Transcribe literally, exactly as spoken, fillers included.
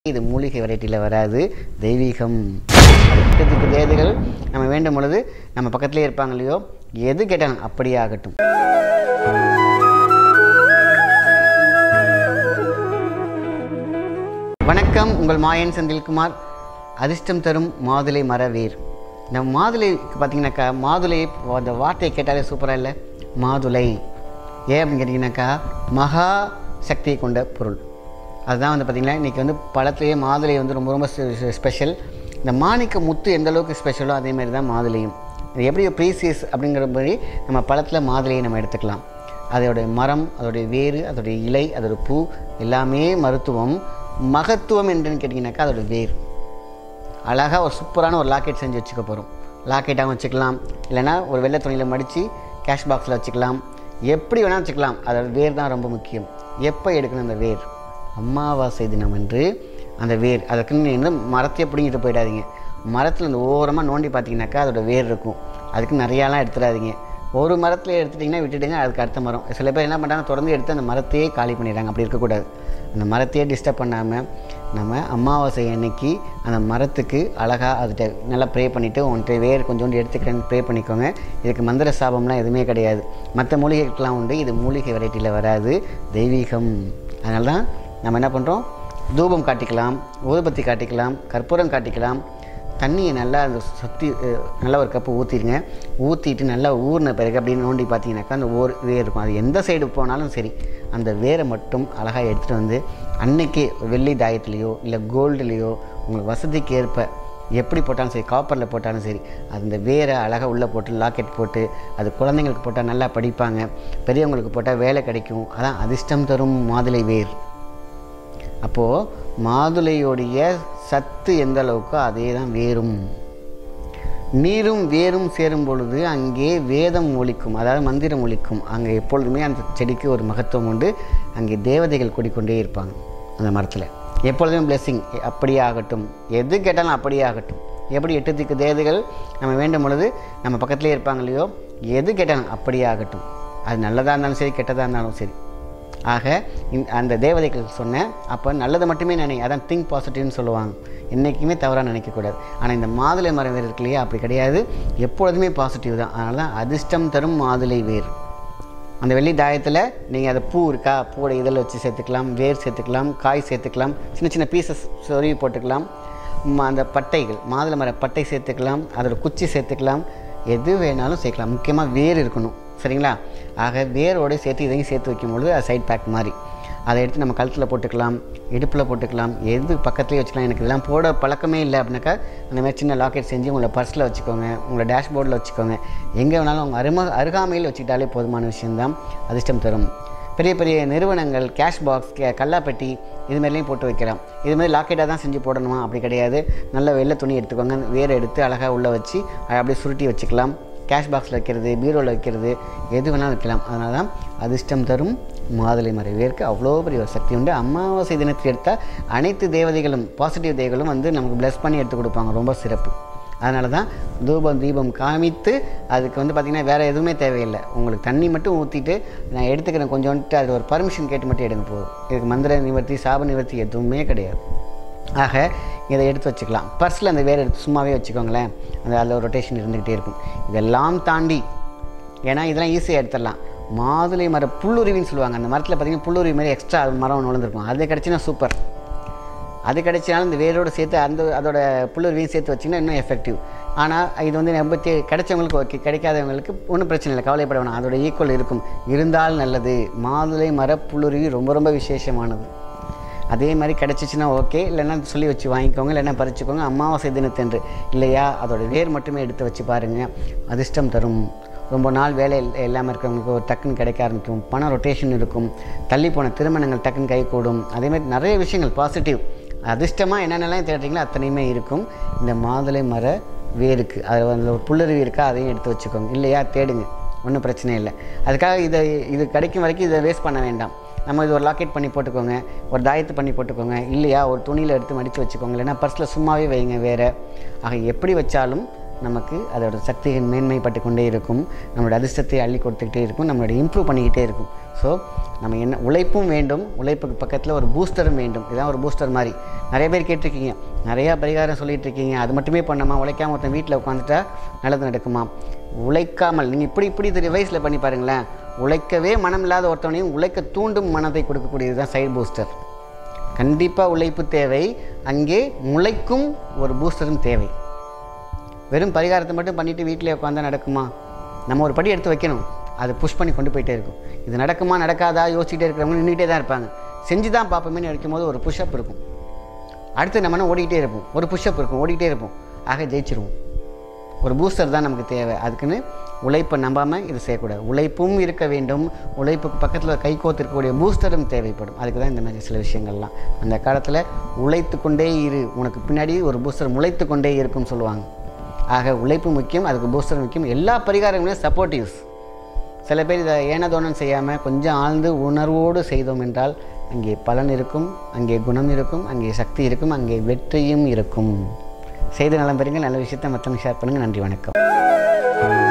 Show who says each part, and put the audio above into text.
Speaker 1: இது மூலிகை வெரைட்டியில் வராது, தெய்வீகம். அதுக்கு தேவதைகள் நம்ம வேண்டும் பொழுது நம்ம பக்கத்துலேயே இருப்பாங்க இல்லையோ, எது கேட்டாலும் அப்படியே ஆகட்டும். வணக்கம், உங்கள் மாயன் செந்தில்குமார். அதிர்ஷ்டம் தரும் மாதுளை மர வேர். நம்ம மாதுளை பார்த்தீங்கன்னாக்கா, மாதுளை அந்த வார்த்தையை கேட்டாலே சூப்பராக இல்லை? மாதுளை ஏன் அப்படின்னு கேட்டிங்கனாக்கா, மகா சக்தியை கொண்ட பொருள். அதுதான் வந்து பார்த்திங்கன்னா இன்றைக்கி வந்து பழத்துலேயே மாதுளை வந்து ரொம்ப ரொம்ப ஸ்பெஷல். இந்த மாணிக்க முத்து எந்த அளவுக்கு ஸ்பெஷலோ அதேமாதிரி தான் மாதுளையும். அது எப்படி ப்ரீசியஸ் அப்படிங்கிற மாதிரி நம்ம பழத்தில் மாதுளையை நம்ம எடுத்துக்கலாம். அதோடைய மரம், அதோடைய வேறு, அதோடைய இலை, அதோடய பூ எல்லாமே மருத்துவம். மகத்துவம் என்றுன்னு கேட்டிங்கனாக்கா அதோடய வேர். அழகாக ஒரு சூப்பரான ஒரு லாக்கெட் செஞ்சு வச்சுக்க போகிறோம். லாக்கெட்டாகவும் வச்சுக்கலாம், இல்லைனா ஒரு வெள்ளை துணியில் மடித்து கேஷ் பாக்ஸில் வச்சுக்கலாம், எப்படி வேணால் வச்சுக்கலாம். அதோட வேர் தான் ரொம்ப முக்கியம். எப்போ எடுக்கணும் அந்த வேர்? அமாவாசை தினம் என்று அந்த வேர். அதுக்குன்னு வந்து மரத்தையே பிடிங்கிட்டு போயிடாதீங்க. மரத்தில் அந்த ஓரமாக நோண்டி பார்த்தீங்கன்னாக்கா அதோட வேர் இருக்கும். அதுக்கு நிறையாலாம் எடுத்துடாதீங்க. ஒரு மரத்தில் எடுத்துட்டிங்கன்னா விட்டுடுங்க, அதுக்கு அடுத்த மரம். சில பேர் என்ன பண்ணுறாங்க, தொடர்ந்து எடுத்து அந்த மரத்தையே காலி பண்ணிடுறாங்க. அப்படி இருக்கக்கூடாது. அந்த மரத்தையே டிஸ்டர்ப் பண்ணாமல் நம்ம அமாவாசை அன்னைக்கு அந்த மரத்துக்கு அழகாக அதுகிட்ட நல்லா ப்ரே பண்ணிவிட்டு உன்கிட்ட வேர் கொஞ்சோண்டு எடுத்துக்கிறேன்னு ப்ரே பண்ணிக்கோங்க. இதுக்கு மந்திர சாபம்லாம் எதுவுமே கிடையாது. மற்ற மூலிகைக்கெலாம் உண்டு, இது மூலிகை வெரைட்டியில் வராது, தெய்வீகம். அதனால தான் நம்ம என்ன பண்ணுறோம், தூபம் காட்டிக்கலாம், ஊதுபத்தி காட்டிக்கலாம், கற்பூரம் காட்டிக்கலாம். தண்ணியை நல்லா அந்த சுற்றி நல்லா ஒரு கப்பு ஊற்றிடுங்க. ஊற்றிட்டு நல்லா ஊறின பிறகு அப்படின்னு நோண்டி பார்த்தீங்கன்னாக்கா அந்த ஓர் வேர் இருக்கும். அது எந்த சைடு போனாலும் சரி, அந்த வேரை மட்டும் அழகாக எடுத்துகிட்டு வந்து அன்னைக்கே வெள்ளி தாயத்துலேயோ இல்லை கோல்டுலேயோ உங்களுக்கு வசதிக்கு ஏற்ப எப்படி போட்டாலும் சரி, காப்பரில் போட்டாலும் சரி, அந்த வேரை அழகாக உள்ளே போட்டு லாக்கெட் போட்டு அது குழந்தைங்களுக்கு போட்டால் நல்லா படிப்பாங்க, பெரியவங்களுக்கு போட்டால் வேலை கிடைக்கும். அதான் அதிர்ஷ்டம் தரும் மாதுளை வேர். அப்போது மாதுளையோடைய சத்து எந்த அளவுக்கோ அதே தான் வேரும். நீரும் வேரும் சேரும் பொழுது அங்கே வேதம் ஒலிக்கும், அதாவது மந்திரம் ஒலிக்கும். அங்கே எப்பொழுதுமே அந்த செடிக்கு ஒரு மகத்துவம் உண்டு. அங்கே தேவதைகள் கூடிக்கொண்டே இருப்பாங்க அந்த மரத்தில். எப்பொழுதுமே பிளெஸ்ஸிங் அப்படியே ஆகட்டும். எது கேட்டாலும் அப்படியே ஆகட்டும். எப்படி எட்டு திக்கு தேவதைகள் நம்ம வேண்டும் பொழுது நம்ம பக்கத்துலேயே இருப்பாங்க இல்லையோ, எது கேட்டாலும் அப்படியே ஆகட்டும். அது நல்லதாக இருந்தாலும் சரி, கெட்டதாக இருந்தாலும் சரி. ஆக அந்த தேவதைகள் சொன்னேன், அப்போ நல்லதை மட்டுமே நினை. அதான் திங்க் பாசிட்டிவ்னு சொல்லுவாங்க. என்றைக்குமே தவறாக நினைக்கக்கூடாது. ஆனால் இந்த மாதுளை மரம் வேர் இருக்கு இல்லையா, அப்படி கிடையாது, எப்பொழுதுமே பாசிட்டிவ் தான். அதனால தான் அதிர்ஷ்டம் தரும் மாதுளை வேர். அந்த வெள்ளி தாயத்தில் நீங்கள் அதை பூ இருக்கா, பூவோட இதழ் வச்சு சேர்த்துக்கலாம், வேர் சேர்த்துக்கலாம், காய் சேர்த்துக்கலாம், சின்ன சின்ன பீசஸ் சொருவி போட்டுக்கலாம். அந்த பட்டைகள், மாதுளை மர பட்டை சேர்த்துக்கலாம், அதோட குச்சி சேர்த்துக்கலாம், எது வேணாலும் சேர்க்கலாம். முக்கியமாக வேர் இருக்கணும், சரிங்களா? ஆக வேரோடு சேர்த்து இதையும் சேர்த்து வைக்கும்பொழுது அது சைட் பேக் மாதிரி. அதை எடுத்து நம்ம கழுத்தில் போட்டுக்கலாம், இடுப்பில் போட்டுக்கலாம், எது பக்கத்துலேயே வச்சுக்கலாம். எனக்கு இதெல்லாம் போட பழக்கமே இல்லை அப்படின்னாக்கா அந்த மாதிரி சின்ன லாக்கெட் செஞ்சு உங்களை பர்ஸில் வச்சுக்கோங்க, உங்களை டேஷ்போர்டில் வச்சுக்கோங்க. எங்கே வேணாலும் அவங்க அரும அருகாமையில் வச்சுக்கிட்டாலே போதுமான விஷயந்தான். அதிர்ஷ்டம் தரும். பெரிய பெரிய நிறுவனங்கள் கேஷ் பாக்ஸ், கே கல்லாப்பெட்டி இதுமாரிலையும் போட்டு வைக்கலாம். இதுமாதிரி லாக்கெட்டாக தான் செஞ்சு போடணுமா அப்படி கிடையாது. நல்ல வெள்ளை துணி எடுத்துக்கோங்க, வேரை எடுத்து அழகாக உள்ளே வச்சு அப்படியே சுருட்டி வச்சுக்கலாம். கேஷ் பாக்ஸில் வைக்கிறது, பீரோவில் வைக்கிறது, எது வேணாலும் வைக்கலாம். அதனால தான் அதிர்ஷ்டம் தரும் மாதுளை மர வேருக்கு அவ்வளோ பெரிய ஒரு சக்தி உண்டு. அமாவாசை தினத்தில் எடுத்தால் அனைத்து தேவதைகளும், பாசிட்டிவ் தேவதைகளும் வந்து நமக்கு ப்ளஸ் பண்ணி எடுத்து கொடுப்பாங்க. ரொம்ப சிறப்பு. அதனால தான் தூபம் தீபம் காமித்து அதுக்கு வந்து பார்த்திங்கன்னா வேறு எதுவுமே தேவையில்லை. உங்களுக்கு தண்ணி மட்டும் ஊற்றிட்டு நான் எடுத்துக்கிறேன் கொஞ்சோன்ட்டு அது ஒரு பர்மிஷன் கேட்டு மட்டும் எடுங்க போதும். இதுக்கு மந்திர நிவர்த்தி, சாப நிவர்த்தி எதுவுமே கிடையாது. ஆக இதை எடுத்து வச்சுக்கலாம். பர்ஸில் அந்த வேறு எடுத்து சும்மாவே வச்சுக்கோங்களேன், அந்த அதில் ஒரு ரொட்டேஷன் இருந்துக்கிட்டே இருக்கும். இதெல்லாம் தாண்டி, ஏன்னா இதெல்லாம் ஈஸியாக எடுத்துடலாம். மாதுளை மர புல்லுருவின்னு சொல்லுவாங்க. அந்த மரத்தில் பார்த்திங்கன்னா புல்லுருவி மாதிரி எக்ஸ்ட்ரா மரம் நுழைஞ்சிருக்கும். அது கிடச்சின்னா சூப்பர். அது கிடைச்சினாலும் இந்த வேரோடு சேர்த்து அந்த அதோட புல்லுருவியும் சேர்த்து வச்சிங்கன்னா இன்னும் எஃபெக்டிவ். ஆனால் இது வந்து நம்ம கிடைச்சவங்களுக்கு ஓகே, கிடைக்காதவங்களுக்கு ஒன்றும் பிரச்சனை இல்லை, கவலைப்பட வேணாம். அதோட ஈக்குவல் இருக்கும், இருந்தால் நல்லது. மாதுளை மர புல்லுருவி ரொம்ப ரொம்ப விசேஷமானது. அதே மாதிரி கிடச்சிச்சின்னா ஓகே, இல்லைன்னா சொல்லி வச்சு வாங்கிக்கோங்க, இல்லைன்னா பறிச்சுக்கோங்க. அமாவாசை தினத்தன்று இல்லையா, அதோட வேர் மட்டுமே எடுத்து வச்சு பாருங்கள். அதிர்ஷ்டம் தரும். ரொம்ப நாள் வேலை இல்லாமல் இருக்கிறவங்களுக்கு ஒரு டக்குன்னு கிடைக்க ஆரம்பிக்கும். பண ரொட்டேஷன் இருக்கும். தள்ளி போன திருமணங்கள் டக்குன்னு கை கூடும். அதேமாதிரி நிறைய விஷயங்கள் பாசிட்டிவ் அதிர்ஷ்டமாக என்னென்னலாம் தேடுறீங்களோ அத்தனையுமே இருக்கும் இந்த மாதுளை மர வேருக்கு. அதில் வந்து ஒரு புல்லுருவி இருக்கா, அதையும் எடுத்து வச்சுக்கோங்க. இல்லையா, தேடுங்க, ஒன்றும் பிரச்சனை இல்லை. அதுக்காக இதை இது கிடைக்கும் வரைக்கும் இதை வேஸ்ட் பண்ண வேண்டாம். நம்ம இது ஒரு லாக்கெட் பண்ணி போட்டுக்கோங்க, ஒரு தாயத்து பண்ணி போட்டுக்கோங்க, இல்லையா ஒரு துணியில் எடுத்து மடித்து வச்சுக்கோங்க, இல்லைன்னா பர்ஸில் சும்மாவே வைங்க வேறு. ஆக எப்படி வச்சாலும் நமக்கு அதோட சக்தியை மேன்மைப்பட்டு கொண்டே இருக்கும். நம்மளோட அதிர்ஷ்டத்தை அள்ளி கொடுத்துக்கிட்டே இருக்கும். நம்மளோட இம்ப்ரூவ் பண்ணிக்கிட்டே இருக்கும். ஸோ நம்ம என்ன உழைப்பும் வேண்டும், உழைப்புக்கு பக்கத்தில் ஒரு பூஸ்டரும் வேண்டும். இதுதான் ஒரு பூஸ்டர் மாதிரி. நிறைய பேர் கேட்டிருக்கீங்க, நிறையா பரிகாரம் சொல்லிகிட்டு இருக்கீங்க, அது மட்டுமே பண்ணாமா, உழைக்காமல் ஒருத்தன் வீட்டில் உட்காந்துட்டா நல்லது நடக்குமா? உழைக்காமல் நீங்கள் இப்படி இப்படி இது ரிவைஸில் பண்ணி பாருங்களேன். உழைக்கவே மனம் இல்லாத ஒருத்தவனையும் உழைக்க தூண்டும் மனதை கொடுக்கக்கூடியது தான் சைடு பூஸ்டர். கண்டிப்பாக உழைப்பு தேவை, அங்கே முளைக்கும் ஒரு பூஸ்டரும் தேவை. வெறும் பரிகாரத்தை மட்டும் பண்ணிவிட்டு வீட்டிலே உட்காந்தா நடக்குமா? நம்ம ஒரு படி எடுத்து வைக்கணும், அது புஷ் பண்ணி கொண்டு போயிட்டே இருக்கும். இது நடக்குமா நடக்காதா யோசிச்சுட்டே இருக்கிறவங்க நின்றுட்டே தான் இருப்பாங்க. செஞ்சு தான் பார்ப்போமே நினைக்கும் போது ஒரு புஷ்அப் இருக்கும், அடுத்து நம்ம ஓடிக்கிட்டே இருப்போம், ஒரு புஷ்அப் இருக்கும், ஓடிக்கிட்டே இருப்போம், ஆக ஜெயிச்சிருவோம். ஒரு பூஸ்டர் தான் நமக்கு தேவை. அதுக்குன்னு உழைப்பை நம்பாமல் இது செய்யக்கூடாது. உழைப்பும் இருக்க வேண்டும், உழைப்புக்கு பக்கத்தில் கை கோத்திருக்கக்கூடிய பூஸ்டரும் தேவைப்படும். அதுக்கு தான் இந்த மாதிரி சில விஷயங்கள்லாம். அந்த காலத்தில் உழைத்து கொண்டே இரு, உனக்கு பின்னாடி ஒரு பூஸ்டர் முளைத்து கொண்டே இருக்கும்னு சொல்லுவாங்க. ஆக உழைப்பு முக்கியம், அதுக்கு பூஸ்டர் முக்கியம். எல்லா பரிகாரங்களும் சப்போர்ட்டிவ்ஸ். சில பேர் இதை ஏனதோனம் செய்யாமல் கொஞ்சம் ஆழ்ந்து உணர்வோடு செய்தோம் என்றால் அங்கே பலன் இருக்கும், அங்கே குணம் இருக்கும், அங்கே சக்தி இருக்கும், அங்கே வெற்றியும் இருக்கும். செய்த நலம் பெறுங்கள். நல்ல விஷயத்தை மற்றவங்க ஷேர் பண்ணுங்கள். நன்றி, வணக்கம்.